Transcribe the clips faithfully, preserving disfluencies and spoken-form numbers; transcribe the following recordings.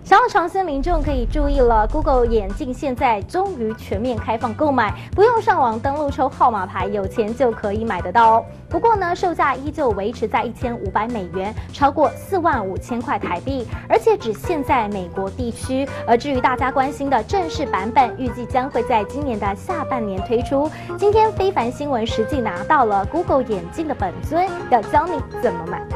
想要尝鲜民众可以注意了 ，Google 眼镜现在终于全面开放购买，不用上网登录抽号码牌，有钱就可以买得到哦。不过呢，售价依旧维持在一千五百美元，超过四万五千块台币，而且只限在美国地区。而至于大家关心的正式版本，预计将会在今年的下半年推出。今天非凡新闻实际拿到了 Google 眼镜的本尊，要教你怎么买。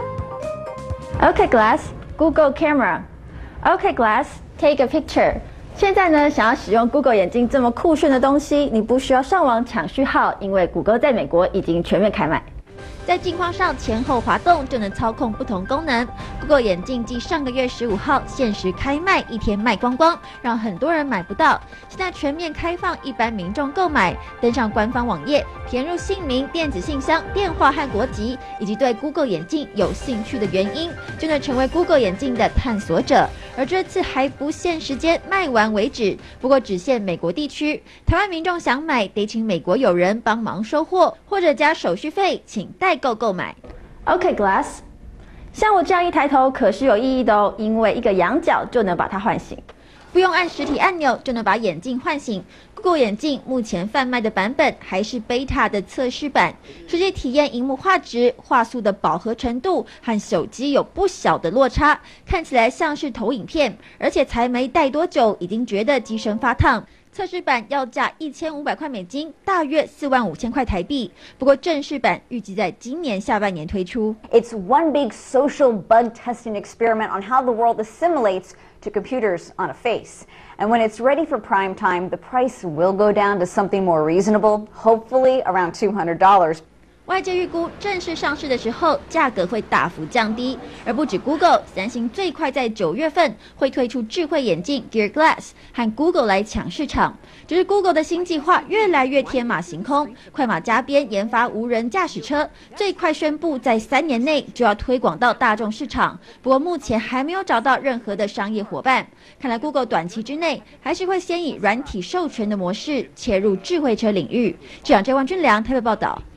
OK Glass, Google Camera。OK Glass, take a picture。现在呢，想要使用 Google 眼镜这么酷炫的东西，你不需要上网抢序号，因为谷歌在美国已经全面开卖。 在镜框上前后滑动就能操控不同功能。Google 眼镜继上个月十五号限时开卖，一天卖光光，让很多人买不到。现在全面开放一般民众购买，登上官方网页，填入姓名、电子信箱、电话和国籍，以及对 Google 眼镜有兴趣的原因，就能成为 Google 眼镜的探索者。而这次还不限时间，卖完为止。不过只限美国地区，台湾民众想买得请美国友人帮忙收货，或者加手续费，请代购购买。 OK Glass， 像我这样一抬头可是有意义的哦，因为一个仰角就能把它唤醒。 不用按实体按钮就能把眼镜唤醒。Google 眼镜目前贩卖的版本还是 Beta 的测试版，实际体验萤幕画质、画素的饱和程度和手机有不小的落差，看起来像是投影片，而且才没戴多久，已经觉得机身发烫。测试版要价一千五百块美金，大约四万五千块台币。不过正式版预计在今年下半年推出。 It's one big social bug testing experiment on how the world assimilates to computers on a face. And when it's ready for prime time, the price will go down to something more reasonable, hopefully around two hundred dollars. 外界预估正式上市的时候，价格会大幅降低。而不止 Google， 三星最快在九月份会推出智慧眼镜 Gear Glass， 和 Google 来抢市场。只是 Google 的新计划越来越天马行空，快马加鞭研发无人驾驶车，最快宣布在三年内就要推广到大众市场。不过目前还没有找到任何的商业伙伴。看来 Google 短期之内还是会先以软体授权的模式切入智慧车领域。记者郑万军良台北报道。